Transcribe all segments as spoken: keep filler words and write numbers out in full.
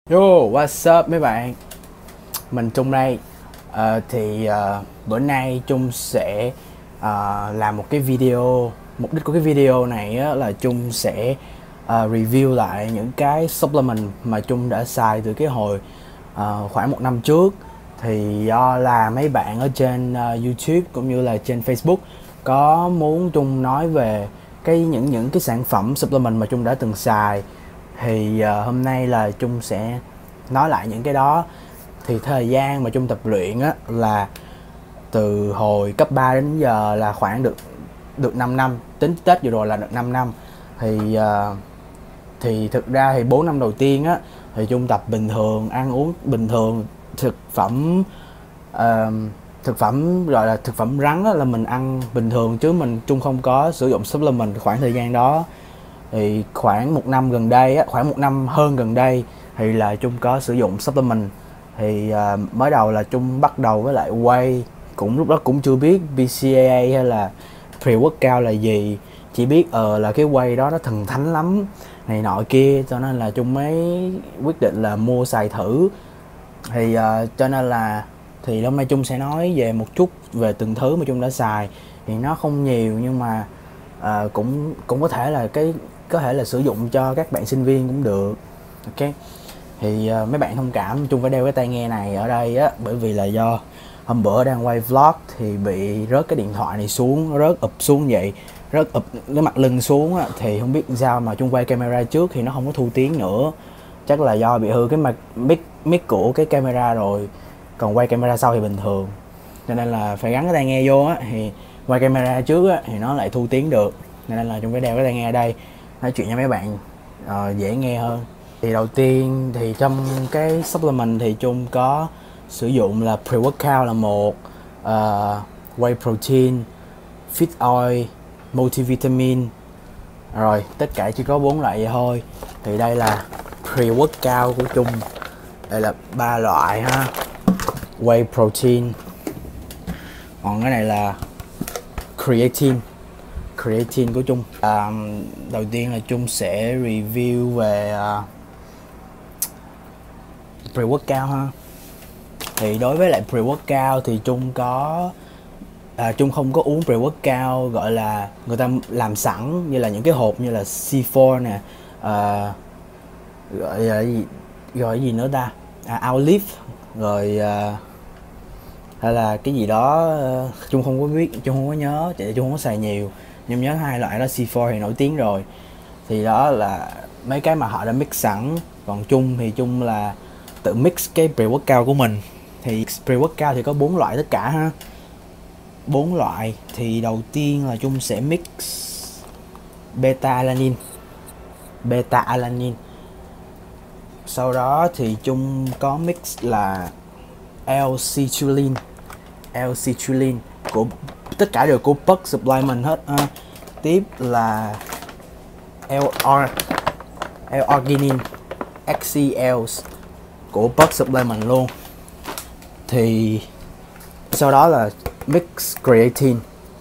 Yo, what's up mấy bạn? Mình Trung đây. Ờ, thì uh, bữa nay Trung sẽ uh, làm một cái video. Mục đích của cái video này á, là Trung sẽ uh, review lại những cái supplement mà Trung đã xài từ cái hồi uh, khoảng một năm trước. Thì do là mấy bạn ở trên uh, YouTube cũng như là trên Facebook có muốn Trung nói về cái những những cái sản phẩm supplement mà Trung đã từng xài. Thì uh, hôm nay là Trung sẽ nói lại những cái đó. Thì thời gian mà Trung tập luyện á là từ hồi cấp ba đến giờ là khoảng được được năm năm, tính Tết vừa rồi là được năm năm. Thì uh, thì thực ra thì bốn năm đầu tiên á thì Trung tập bình thường, ăn uống bình thường, thực phẩm uh, thực phẩm gọi là thực phẩm rắn á, là mình ăn bình thường chứ mình Trung không có sử dụng supplement khoảng thời gian đó. Thì khoảng một năm gần đây á, khoảng một năm hơn gần đây thì là Trung có sử dụng supplement. Thì uh, mới đầu là Trung bắt đầu với lại whey, cũng lúc đó cũng chưa biết bê xê a a hay là pre-workout là gì, chỉ biết ờ uh, là cái whey đó nó thần thánh lắm này nọ kia, cho nên là Trung mới quyết định là mua xài thử. Thì uh, cho nên là thì hôm nay Trung sẽ nói về một chút về từng thứ mà Trung đã xài. Thì nó không nhiều nhưng mà uh, cũng cũng có thể là cái có thể là sử dụng cho các bạn sinh viên cũng được. Ok, thì uh, mấy bạn thông cảm Trung phải đeo cái tai nghe này ở đây á, bởi vì là do hôm bữa đang quay vlog thì bị rớt cái điện thoại này xuống, rớt ụp xuống vậy, rớt ụp cái mặt lưng xuống á, thì không biết sao mà Trung quay camera trước thì nó không có thu tiếng nữa, chắc là do bị hư cái mặt mic mic của cái camera rồi, còn quay camera sau thì bình thường, cho nên là phải gắn cái tai nghe vô á, thì quay camera trước á thì nó lại thu tiếng được, nên là Trung phải đeo cái tai nghe ở đây nói chuyện với mấy bạn uh, dễ nghe hơn. Thì đầu tiên thì trong cái supplement thì Trung có sử dụng là pre-workout là một, uh, whey protein, fit oil, multivitamin, rồi tất cả chỉ có bốn loại vậy thôi. Thì đây là pre-workout của Trung, đây là ba loại ha, whey protein, còn cái này là creatine creatine của Trung. À, đầu tiên là Trung sẽ review về uh, pre-workout ha. Thì đối với lại pre-workout thì Trung có à, Trung không có uống pre-workout gọi là người ta làm sẵn như là những cái hộp như là xê bốn nè, à, gọi là gì gọi gì nữa ta, à, Olive rồi à, hay là cái gì đó Trung không có biết, Trung không có nhớ, tại Trung không có xài nhiều, nhưng nhớ hai loại đó xê bốn thì nổi tiếng rồi. Thì đó là mấy cái mà họ đã mix sẵn, còn Trung thì Trung là tự mix cái pre-workout của mình. Thì pre-workout thì có bốn loại tất cả ha, bốn loại. Thì đầu tiên là Trung sẽ mix beta-alanine beta-alanine sau đó thì Trung có mix là L-citrulline L-citrulline của tất cả đều của Perk Supplement hết ha. Tiếp là L-R L-arginine ích xê lờ của Perk Supplement luôn. Thì sau đó là mix creatine.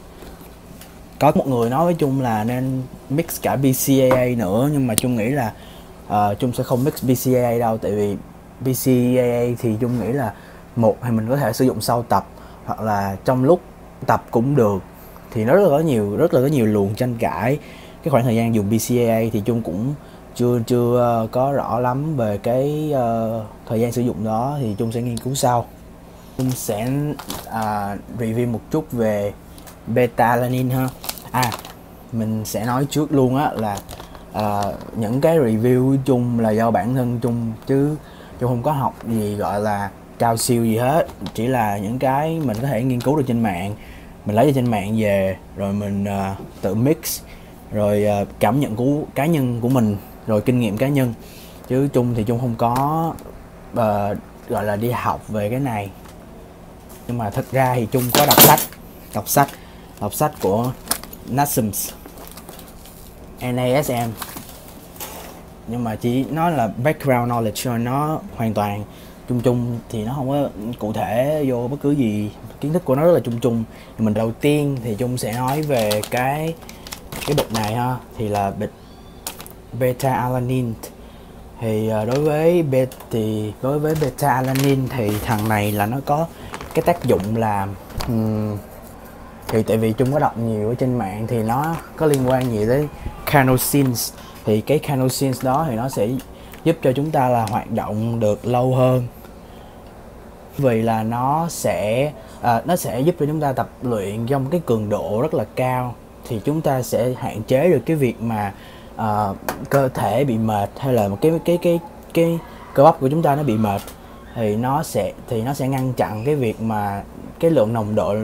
Có một người nói với Trung là nên mix cả bê xê a a nữa, nhưng mà Trung nghĩ là uh, Trung sẽ không mix bê xê a a đâu, tại vì bê xê a a thì Trung nghĩ là một thì mình có thể sử dụng sau tập hoặc là trong lúc tập cũng được, thì nó rất là có nhiều rất là có nhiều luồng tranh cãi. Cái khoảng thời gian dùng bê xê a a thì Trung cũng chưa chưa có rõ lắm về cái uh, thời gian sử dụng đó, thì Trung sẽ nghiên cứu sau. Trung sẽ uh, review một chút về beta-alanine ha. À, mình sẽ nói trước luôn á là uh, những cái review của Trung là do bản thân Trung, chứ Trung không có học gì gọi là cao siêu gì hết, chỉ là những cái mình có thể nghiên cứu được trên mạng, mình lấy trên mạng về rồi mình uh, tự mix, rồi uh, cảm nhận của cá nhân của mình, rồi kinh nghiệm cá nhân, chứ Trung thì Trung không có uh, gọi là đi học về cái này. Nhưng mà thật ra thì Trung có đọc sách đọc sách đọc sách của Nassums en a ét em, nhưng mà chỉ nó là background knowledge rồi, nó hoàn toàn chung chung, thì nó không có cụ thể vô bất cứ gì, kiến thức của nó rất là chung chung. Thì mình đầu tiên thì Trung sẽ nói về cái cái bịch này ha, thì là bịch beta-alanine Thì uh, đối với be thì đối với beta alanine thì thằng này là nó có cái tác dụng là um, thì tại vì Trung có đọc nhiều ở trên mạng thì nó có liên quan nhiều tới carnosines. Thì cái carnosines đó thì nó sẽ giúp cho chúng ta là hoạt động được lâu hơn, vì là nó sẽ à, nó sẽ giúp cho chúng ta tập luyện trong cái cường độ rất là cao, thì chúng ta sẽ hạn chế được cái việc mà à, cơ thể bị mệt, hay là một cái cái cái cái cơ bắp của chúng ta nó bị mệt, thì nó sẽ thì nó sẽ ngăn chặn cái việc mà cái lượng nồng độ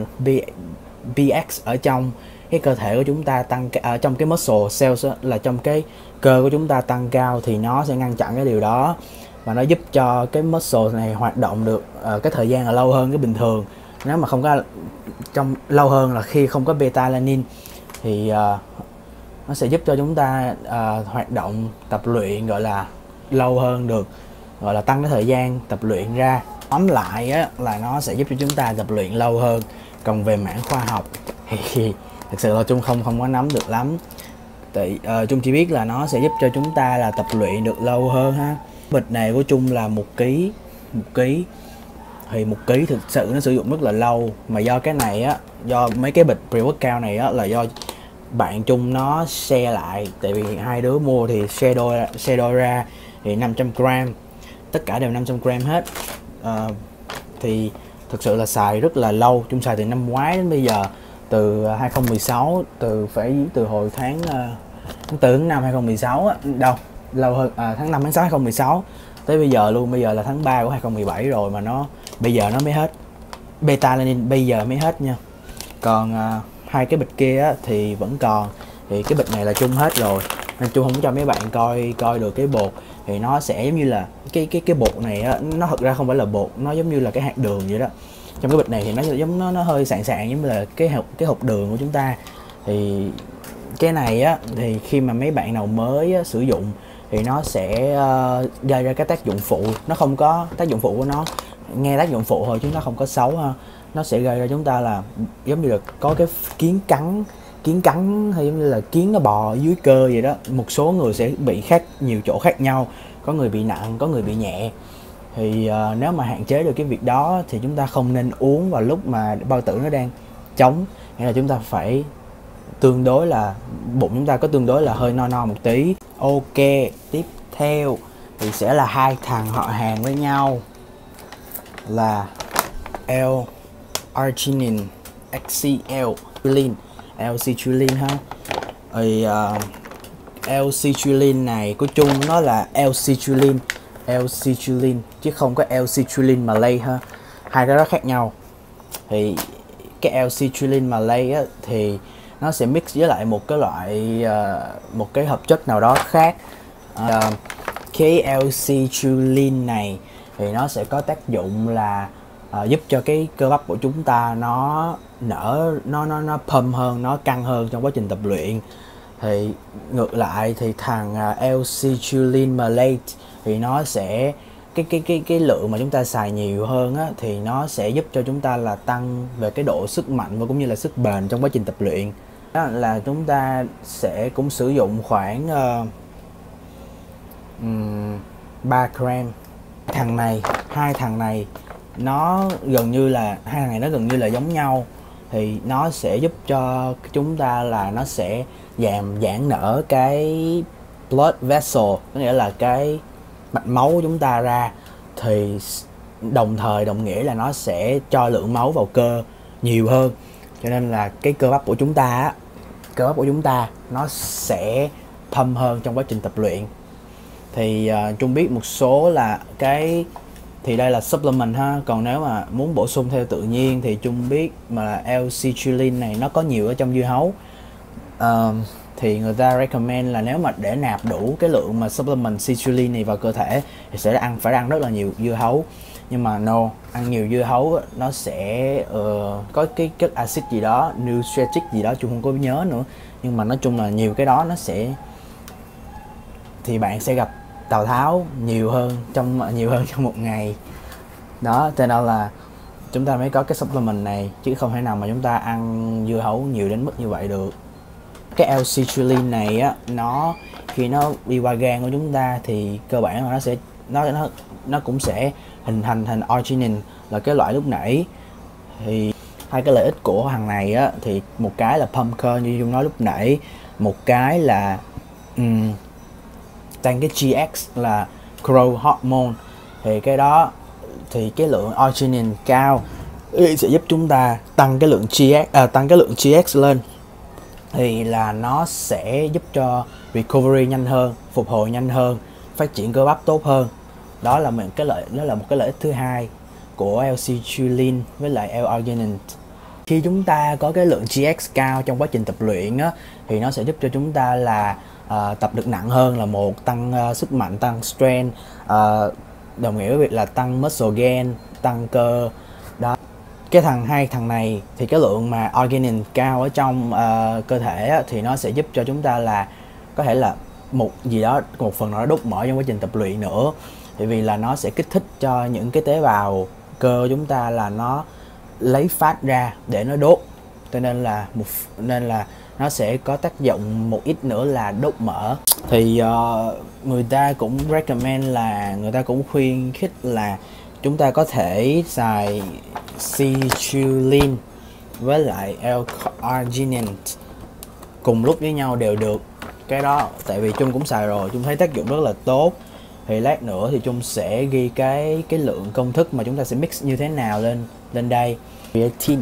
pê ích ở trong cái cơ thể của chúng ta tăng, ở trong cái muscle cells đó, là trong cái cơ của chúng ta tăng cao, thì nó sẽ ngăn chặn cái điều đó, và nó giúp cho cái muscle này hoạt động được uh, cái thời gian là lâu hơn cái bình thường. Nếu mà không có trong lâu hơn là khi không có beta alanine thì uh, nó sẽ giúp cho chúng ta uh, hoạt động tập luyện gọi là lâu hơn được, gọi là tăng cái thời gian tập luyện ra. Tóm lại á, là nó sẽ giúp cho chúng ta tập luyện lâu hơn. Còn về mảng khoa học thì thực sự là Trung không không có nắm được lắm. Tại uh, Trung chỉ biết là nó sẽ giúp cho chúng ta là tập luyện được lâu hơn ha. Bịch này của Trung là một ký, một ký thì một ký thực sự nó sử dụng rất là lâu, mà do cái này á, do mấy cái bịch pre-workout này á là do bạn Trung nó share lại, tại vì hai đứa mua thì share đôi share đôi ra thì năm trăm gram, tất cả đều năm trăm gram hết. Uh, thì thực sự là xài rất là lâu. Trung xài từ năm ngoái đến bây giờ, từ hai không một sáu, từ phải từ hồi tháng uh, tháng tư tháng năm hai không một sáu á, đâu lâu hơn, à, tháng năm tháng sáu hai không một sáu tới bây giờ luôn. Bây giờ là tháng ba của hai không một bảy rồi mà nó bây giờ nó mới hết. Beta alanine bây giờ mới hết nha. Còn uh, hai cái bịch kia á, thì vẫn còn. Thì cái bịch này là Trung hết rồi nên Trung không cho mấy bạn coi coi được cái bột. Thì nó sẽ giống như là cái cái cái bột này á, nó thật ra không phải là bột, nó giống như là cái hạt đường vậy đó. Trong cái bịch này thì nó giống nó nó hơi sạn sạn giống như là cái hộp cái hộp đường của chúng ta. Thì cái này á thì khi mà mấy bạn nào mới á, sử dụng thì nó sẽ uh, gây ra cái tác dụng phụ. Nó không có tác dụng phụ của nó, nghe tác dụng phụ thôi chứ nó không có xấu ha. Nó sẽ gây ra chúng ta là giống như là có cái kiến cắn kiến cắn hay giống như là kiến nó bò dưới cơ vậy đó. Một số người sẽ bị khác, nhiều chỗ khác nhau, có người bị nặng, có người bị nhẹ. Thì uh, nếu mà hạn chế được cái việc đó thì chúng ta không nên uống vào lúc mà bao tử nó đang trống, nghĩa là chúng ta phải tương đối là bụng chúng ta có tương đối là hơi no no một tí. Ok, tiếp theo thì sẽ là hai thằng họ hàng với nhau là L-arginine, L-citrulline, L-citrulline ha. Thì uh, L-citrulline này của Trung nó là L-citrulline, L-citrulline chứ không có L-citrulline Malay ha. Hai cái đó khác nhau. Thì cái L-citrulline Malay á, thì nó sẽ mix với lại một cái loại uh, một cái hợp chất nào đó khác. Uh, cái L-citrulline này thì nó sẽ có tác dụng là uh, giúp cho cái cơ bắp của chúng ta nó nở, nó nó nó pump hơn, nó căng hơn trong quá trình tập luyện. Thì ngược lại thì thằng uh, L-citrulline Malate thì nó sẽ cái cái cái cái lượng mà chúng ta xài nhiều hơn á, thì nó sẽ giúp cho chúng ta là tăng về cái độ sức mạnh và cũng như là sức bền trong quá trình tập luyện. Đó là chúng ta sẽ cũng sử dụng khoảng uh, um, ba gram. Thằng này, hai thằng này nó gần như là hai thằng này nó gần như là giống nhau. Thì nó sẽ giúp cho chúng ta là nó sẽ giảm giãn nở cái blood vessel, có nghĩa là cái mạch máu của chúng ta ra. Thì đồng thời đồng nghĩa là nó sẽ cho lượng máu vào cơ nhiều hơn, cho nên là cái cơ bắp của chúng ta á, cơ bắp của chúng ta nó sẽ pump hơn trong quá trình tập luyện. Thì uh, Trung biết một số là cái thì đây là supplement ha. Còn nếu mà muốn bổ sung theo tự nhiên thì Trung biết mà là L-citrulline này nó có nhiều ở trong dưa hấu. Uh, thì người ta recommend là nếu mà để nạp đủ cái lượng mà supplement citrulline này vào cơ thể thì sẽ ăn phải ăn rất là nhiều dưa hấu. Nhưng mà no, ăn nhiều dưa hấu nó sẽ uh, có cái chất axit gì đó, nutritic gì đó Trung không có nhớ nữa. Nhưng mà nói chung là nhiều cái đó nó sẽ thì bạn sẽ gặp Tào Tháo nhiều hơn trong nhiều hơn trong một ngày. Đó, cho nên là chúng ta mới có cái supplement này chứ không thể nào mà chúng ta ăn dưa hấu nhiều đến mức như vậy được. cái L-citrulline này á, nó khi nó đi qua gan của chúng ta thì cơ bản là nó sẽ nó nó nó cũng sẽ hình thành thành arginine là cái loại lúc nãy. Thì hai cái lợi ích của hàng này á, thì một cái là pumpkin như Dung nói lúc nãy, một cái là um, tăng cái G X là growth hormone. Thì cái đó thì cái lượng arginine cao sẽ giúp chúng ta tăng cái lượng G X à, tăng cái lượng G X lên, thì là nó sẽ giúp cho recovery nhanh hơn, phục hồi nhanh hơn, phát triển cơ bắp tốt hơn. Đó là một cái lợi đó là một cái lợi ích thứ hai của L-citrulline với lại L-arginine. Khi chúng ta có cái lượng G X cao trong quá trình tập luyện á, thì nó sẽ giúp cho chúng ta là uh, tập được nặng hơn là một, tăng uh, sức mạnh, tăng strength, uh, đồng nghĩa với việc là tăng muscle gain, tăng cơ. Đó. Cái thằng hai thằng này thì cái lượng mà arginine cao ở trong uh, cơ thể á, thì nó sẽ giúp cho chúng ta là có thể là một gì đó, một phần nào đó đốt mỡ trong quá trình tập luyện nữa. Tại vì là nó sẽ kích thích cho những cái tế bào cơ chúng ta là nó lấy phát ra để nó đốt, cho nên là một nên là nó sẽ có tác dụng một ít nữa là đốt mỡ. Thì uh, người ta cũng recommend là người ta cũng khuyên khích là chúng ta có thể xài citrulline với lại L-arginine cùng lúc với nhau đều được. Cái đó tại vì Trung cũng xài rồi, Trung thấy tác dụng rất là tốt. Thì lát nữa thì Trung sẽ ghi cái cái lượng công thức mà chúng ta sẽ mix như thế nào lên lên đây. Creatine.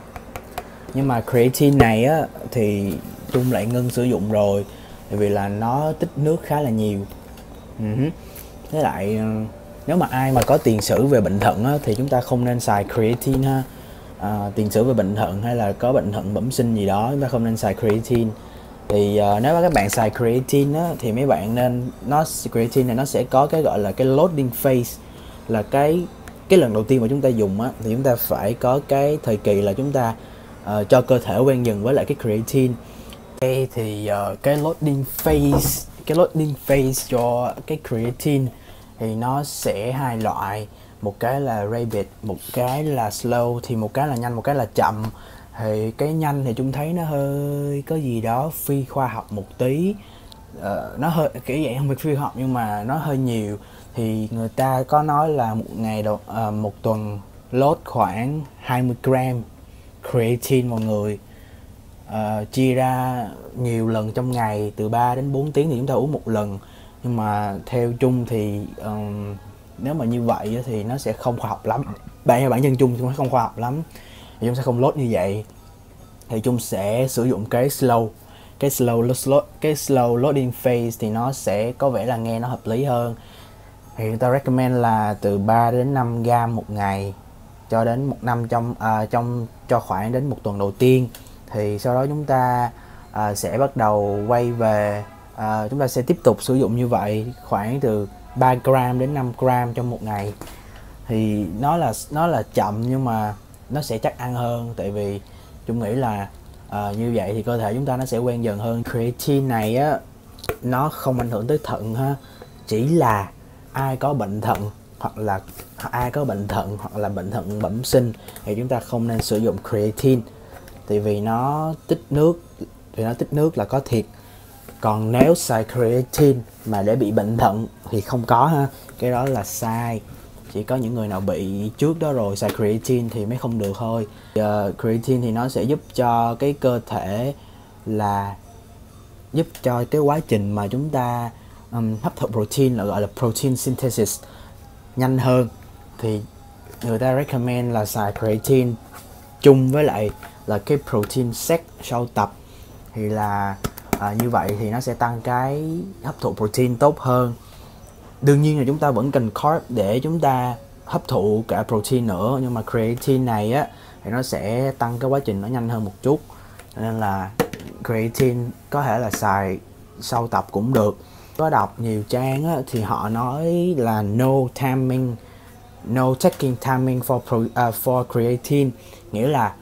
Nhưng mà creatine này á thì Trung lại ngưng sử dụng rồi, tại vì là nó tích nước khá là nhiều. Uh-huh. Với lại nếu mà ai mà có tiền sử về bệnh thận á, thì chúng ta không nên xài creatine ha. À, tiền sử về bệnh thận hay là có bệnh thận bẩm sinh gì đó, chúng ta không nên xài creatine. Thì uh, nếu mà các bạn xài creatine á, thì mấy bạn nên nó creatine này nó sẽ có cái gọi là cái loading phase, là cái cái lần đầu tiên mà chúng ta dùng á, thì chúng ta phải có cái thời kỳ là chúng ta uh, cho cơ thể quen dần với lại cái creatine. Okay, thì uh, cái loading phase cái loading phase cho cái creatine thì nó sẽ hai loại, một cái là rapid, một cái là slow. Thì một cái là nhanh, một cái là chậm. Thì cái nhanh thì chúng thấy nó hơi có gì đó phi khoa học một tí, uh, nó hơi kiểu vậy, không phải phi khoa học nhưng mà nó hơi nhiều. Thì người ta có nói là một ngày đầu, uh, một tuần load khoảng hai mươi gram creatine mọi người, uh, chia ra nhiều lần trong ngày, từ ba đến bốn tiếng thì chúng ta uống một lần. Nhưng mà theo Chung thì um, nếu mà như vậy thì nó sẽ không khoa học lắm. Bạn bản thân Chung cũng không khoa học lắm, thì Chung sẽ không load như vậy. Thì Chung sẽ sử dụng cái slow cái slow load, cái slow loading phase thì nó sẽ có vẻ là nghe nó hợp lý hơn. Thì người ta recommend là từ ba đến năm gram một ngày cho đến một năm trong à, trong cho khoảng đến một tuần đầu tiên. Thì sau đó chúng ta à, sẽ bắt đầu quay về, à, chúng ta sẽ tiếp tục sử dụng như vậy khoảng từ ba gram đến năm gram trong một ngày. Thì nó là nó là chậm nhưng mà nó sẽ chắc ăn hơn, tại vì Chung nghĩ là uh, như vậy thì cơ thể chúng ta nó sẽ quen dần hơn. Creatine này á, nó không ảnh hưởng tới thận ha, chỉ là ai có bệnh thận hoặc là ai có bệnh thận hoặc là bệnh thận bẩm sinh thì chúng ta không nên sử dụng creatine, tại vì nó tích nước thì nó tích nước là có thiệt. Còn nếu xài creatine mà để bị bệnh thận thì không có ha, cái đó là sai. Chỉ có những người nào bị trước đó rồi xài creatine thì mới không được thôi. uh, Creatine thì nó sẽ giúp cho cái cơ thể là giúp cho cái quá trình mà chúng ta um, hấp thụ protein, là gọi là protein synthesis, nhanh hơn. Thì người ta recommend là xài creatine chung với lại là cái protein shake sau tập. Thì là à, như vậy thì nó sẽ tăng cái hấp thụ protein tốt hơn. Đương nhiên là chúng ta vẫn cần carb để chúng ta hấp thụ cả protein nữa, nhưng mà creatine này á thì nó sẽ tăng cái quá trình nó nhanh hơn một chút, nên là creatine có thể là xài sau tập cũng được. Có đọc nhiều trang á, thì họ nói là no timing, no taking timing for pro, uh, for creatine, nghĩa là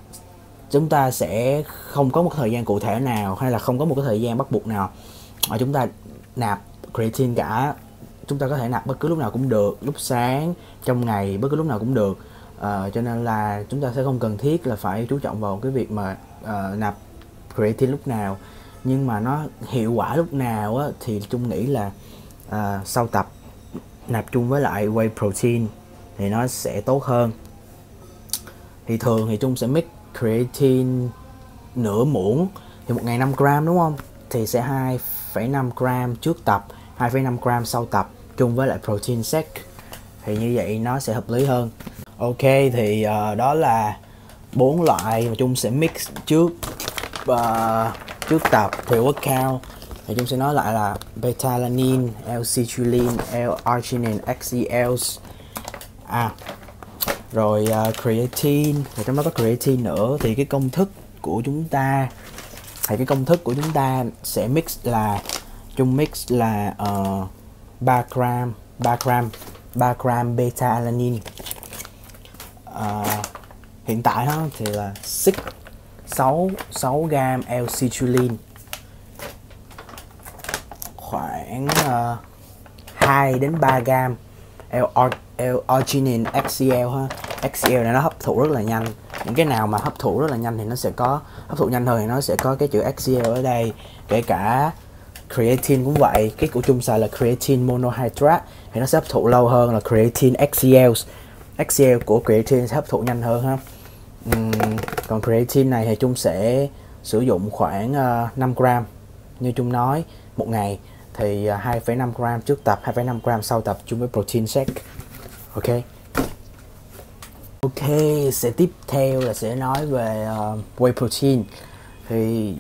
chúng ta sẽ không có một thời gian cụ thể nào hay là không có một cái thời gian bắt buộc nào mà chúng ta nạp creatine cả. Chúng ta có thể nạp bất cứ lúc nào cũng được, lúc sáng, trong ngày, bất cứ lúc nào cũng được. uh, cho nên là chúng ta sẽ không cần thiết là phải chú trọng vào cái việc mà uh, nạp creatine lúc nào, nhưng mà nó hiệu quả lúc nào á, thì Trung nghĩ là à, sau tập nạp chung với lại whey protein thì nó sẽ tốt hơn. Thì thường thì Trung sẽ mix creatine nửa muỗng, thì một ngày năm gram đúng không, thì sẽ hai phẩy năm gram trước tập, hai phẩy năm gram sau tập chung với lại protein shake, thì như vậy nó sẽ hợp lý hơn. Ok, thì uh, đó là bốn loại mà Trung sẽ mix trước uh, trước tập pre-workout. Thì Trung sẽ nói lại là beta-alanine, L-citrulline, L-arginine, X C L. À, rồi uh, creatine, thì trong đó có creatine nữa. Thì cái công thức của chúng ta thì cái công thức của chúng ta sẽ mix là Trung mix là uh, ba gram ba gram ba gram beta-alanine. Uh, hiện tại đó thì là sáu sáu gram L-citrulline, khoảng uh, hai đến ba gram L-arginine X C L ha. X C L này nó hấp thụ rất là nhanh. Những cái nào mà hấp thụ rất là nhanh thì nó sẽ có hấp thụ nhanh hơn thì nó sẽ có cái chữ X C L ở đây. Kể cả creatine cũng vậy, cái của Trung xài là creatine monohydrate thì nó sẽ hấp thụ lâu hơn là creatine X C L. X C L của creatine sẽ hấp thụ nhanh hơn ha. Uhm, còn creatine này thì Trung sẽ sử dụng khoảng uh, năm gram như Trung nói một ngày, thì uh, hai phẩy năm gram trước tập, hai phẩy năm gram sau tập chung với protein shake. Ok. Ok, sẽ tiếp theo là sẽ nói về uh, whey protein. Thì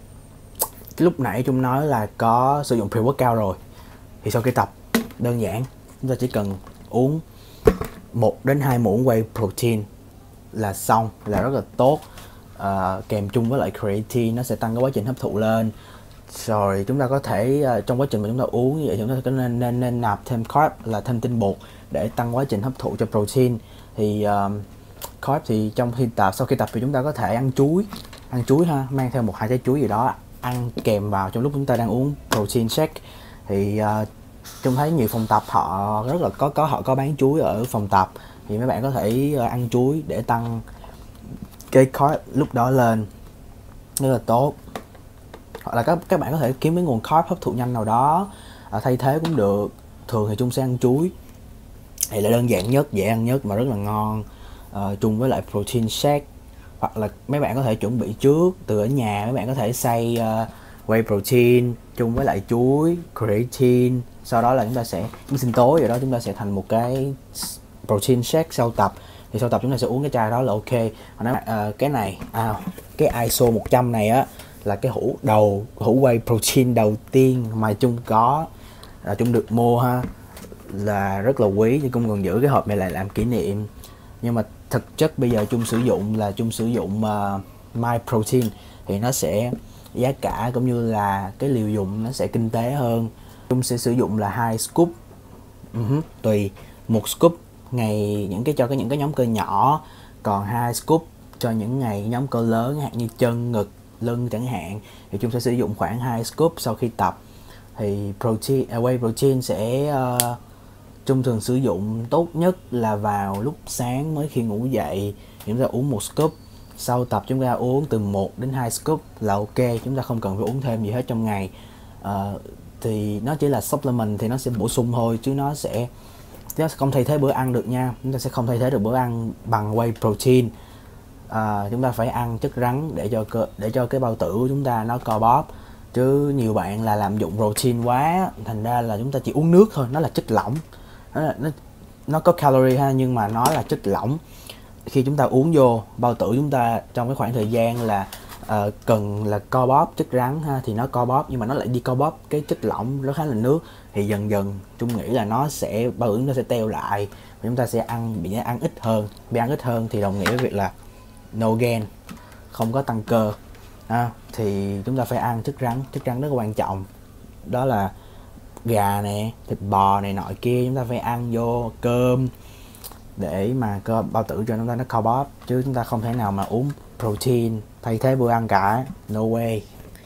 cái lúc nãy Trung nói là có sử dụng pre-workout rồi, thì sau khi tập đơn giản chúng ta chỉ cần uống một đến hai muỗng whey protein là xong, là rất là tốt. Uh, kèm chung với lại creatine nó sẽ tăng cái quá trình hấp thụ lên. Rồi chúng ta có thể uh, trong quá trình mà chúng ta uống như vậy chúng ta có nên nên nên nạp thêm carb là thêm tinh bột để tăng quá trình hấp thụ cho protein. Thì uh, carb thì trong khi tập sau khi tập thì chúng ta có thể ăn chuối, ăn chuối ha, mang theo một hai trái chuối gì đó ăn kèm vào trong lúc chúng ta đang uống protein shake. Thì uh, Trung thấy nhiều phòng tập họ rất là có có họ có bán chuối ở phòng tập, thì mấy bạn có thể uh, ăn chuối để tăng cái carb lúc đó lên, rất là tốt. Hoặc là các các bạn có thể kiếm cái nguồn carb hấp thụ nhanh nào đó uh, thay thế cũng được. Thường thì Trung sẽ ăn chuối, thì là đơn giản nhất, dễ ăn nhất mà rất là ngon, uh, chung với lại protein shake. Hoặc là mấy bạn có thể chuẩn bị trước từ ở nhà, mấy bạn có thể xay uh, whey protein chung với lại chuối, creatine, sau đó là chúng ta sẽ với sinh tố rồi đó chúng ta sẽ thành một cái protein shake sau tập. Thì sau tập chúng ta sẽ uống cái chai đó là ok. Họ nói uh, cái này à, cái i ét o một trăm này á là cái hũ đầu hũ whey protein đầu tiên mà Trung có, là Trung được mua ha, là rất là quý, thì cũng còn giữ cái hộp này lại làm kỷ niệm. Nhưng mà thực chất bây giờ Trung sử dụng là Trung sử dụng uh, My Protein, thì nó sẽ giá cả cũng như là cái liều dùng nó sẽ kinh tế hơn. Trung sẽ sử dụng là hai scoop, uh-huh, tùy một scoop ngày những cái cho cái những cái nhóm cơ nhỏ, còn hai scoop cho những ngày nhóm cơ lớn hạn như chân, ngực, lưng chẳng hạn, thì Trung sẽ sử dụng khoảng hai scoop sau khi tập. Thì protein, uh, whey protein sẽ uh, Trung thường sử dụng tốt nhất là vào lúc sáng mới khi ngủ dậy, chúng ta uống một scoop. Sau tập chúng ta uống từ một đến hai scoop là ok, chúng ta không cần phải uống thêm gì hết trong ngày. Uh, thì nó chỉ là supplement, thì nó sẽ bổ sung thôi, chứ nó sẽ nó sẽ không thay thế bữa ăn được nha. Chúng ta sẽ không thay thế được bữa ăn bằng whey protein. Uh, chúng ta phải ăn chất rắn để cho cơ, để cho cái bao tử của chúng ta nó co bóp. Chứ nhiều bạn là lạm dụng protein quá, thành ra là chúng ta chỉ uống nước thôi, nó là chất lỏng. Nó, là, nó, nó có calorie ha, nhưng mà nó là chất lỏng. Khi chúng ta uống vô, bao tử chúng ta trong cái khoảng thời gian là uh, cần là co bóp chất rắn ha, thì nó co bóp, nhưng mà nó lại đi co bóp cái chất lỏng nó khá là nước. Thì dần dần Trung nghĩ là nó sẽ, bao tử nó sẽ teo lại, và chúng ta sẽ ăn bị ăn ít hơn. Bị ăn ít hơn thì đồng nghĩa với việc là no gain, không có tăng cơ ha. Thì chúng ta phải ăn chất rắn, chất rắn rất là quan trọng. Đó là gà nè, thịt bò này nọ kia, chúng ta phải ăn vô cơm để mà cơ bao tử cho chúng ta nó co bóp, chứ chúng ta không thể nào mà uống protein thay thế bữa ăn cả, no way.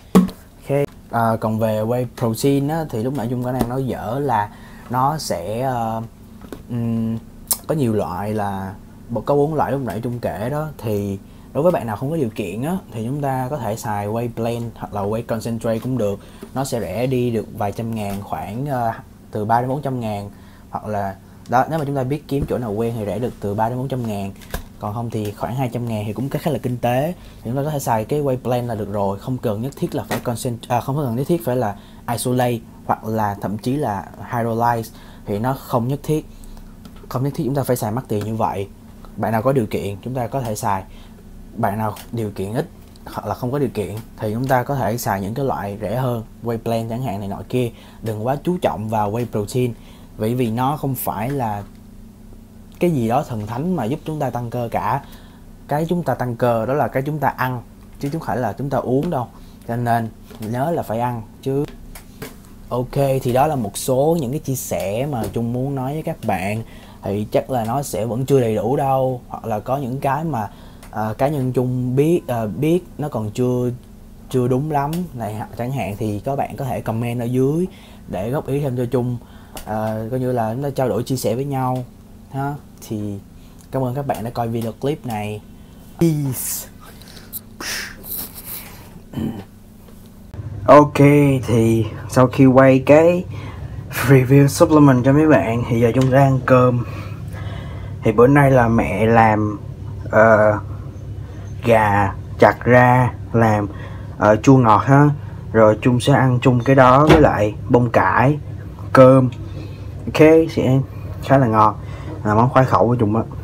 Ok. À, còn về whey protein á, thì lúc nãy Trung có đang nói dở là nó sẽ uh, um, có nhiều loại, là có bốn loại lúc nãy Trung kể đó. Thì Đối với bạn nào không có điều kiện á, thì chúng ta có thể xài whey blend hoặc là whey concentrate cũng được, nó sẽ rẻ đi được vài trăm ngàn, khoảng uh, từ ba đến bốn trăm ngàn, hoặc là đó, nếu mà chúng ta biết kiếm chỗ nào quen thì rẻ được từ ba đến bốn trăm ngàn, còn không thì khoảng hai trăm ngàn thì cũng khá là kinh tế. Thì chúng ta có thể xài cái whey blend là được rồi, không cần nhất thiết là phải concentrate, à, không cần nhất thiết phải là isolate hoặc là thậm chí là hydrolyze, thì nó không nhất thiết không nhất thiết chúng ta phải xài mắc tiền như vậy. Bạn nào có điều kiện chúng ta có thể xài, bạn nào điều kiện ít hoặc là không có điều kiện thì chúng ta có thể xài những cái loại rẻ hơn, whey blend chẳng hạn này nọ kia. Đừng quá chú trọng vào whey protein, bởi vì nó không phải là cái gì đó thần thánh mà giúp chúng ta tăng cơ cả. Cái chúng ta tăng cơ đó là cái chúng ta ăn, chứ không phải là chúng ta uống đâu, cho nên nhớ là phải ăn chứ. Ok, thì đó là một số những cái chia sẻ mà Trung muốn nói với các bạn. Thì chắc là nó sẽ vẫn chưa đầy đủ đâu, hoặc là có những cái mà uh, cá nhân Trung biết uh, biết nó còn chưa chưa đúng lắm này chẳng hạn, thì các bạn có thể comment ở dưới để góp ý thêm cho Trung, uh, coi như là chúng ta trao đổi chia sẻ với nhau ha. Thì cảm ơn các bạn đã coi video clip này. Peace. Ok, thì sau khi quay cái review supplement cho mấy bạn thì giờ chúng ta ăn cơm. Thì bữa nay là mẹ làm uh, gà chặt ra làm uh, chua ngọt ha, rồi Trung sẽ ăn chung cái đó với lại bông cải, cơm. Ok, sẽ khá là ngon, là món khoái khẩu của Trung á.